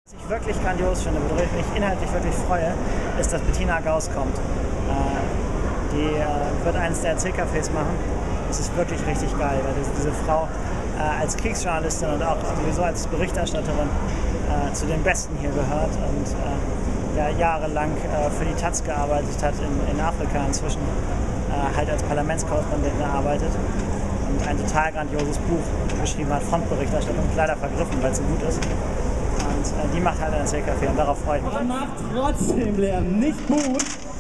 Was ich wirklich grandios finde, worüber ich mich inhaltlich wirklich freue, ist, dass Bettina Gauss kommt. Die wird eines der Erzählcafés machen. Das ist wirklich richtig geil, weil diese Frau als Kriegsjournalistin und auch sowieso als Berichterstatterin zu den Besten hier gehört und ja, jahrelang für die Taz gearbeitet hat in Afrika, inzwischen halt als Parlamentskorrespondentin arbeitet und ein total grandioses Buch geschrieben hat, Frontberichterstattung, leider vergriffen, weil es so gut ist. Und die macht halt ein Erzählcafé und darauf freue ich mich. Man macht trotzdem Lärm, nicht gut.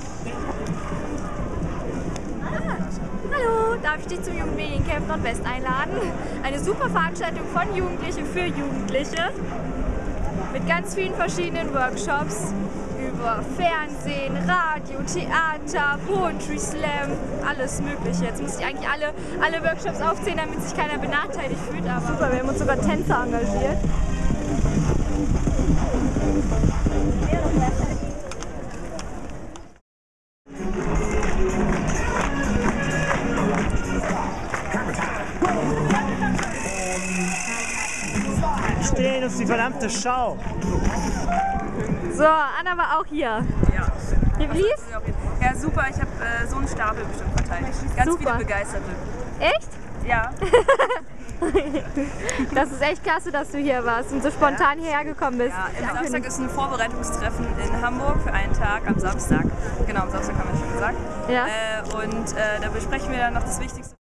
Hallo, darf ich dich zum Jugendmediencamp Nordwest einladen? Eine super Veranstaltung von Jugendliche für Jugendliche mit ganz vielen verschiedenen Workshops über Fernsehen, Radio, Theater, Poetry Slam, alles mögliche. Jetzt muss ich eigentlich alle Workshops aufzählen, damit sich keiner benachteiligt fühlt, aber super, wir haben uns sogar Tänzer engagiert. Stehen uns die verdammte Schau! So, Anna war auch hier. Ja. Wie lief's? Ja, super. Ich habe so einen Stapel bestimmt verteilt. Ganz Super. viele Begeisterte. Echt? Ja. Das ist echt klasse, dass du hier warst und so spontan hierher gekommen bist. Ja, am Samstag ist ein Vorbereitungstreffen in Hamburg für einen Tag am Samstag. Genau, am Samstag haben wir schon gesagt. Ja. Und da besprechen wir dann noch das Wichtigste.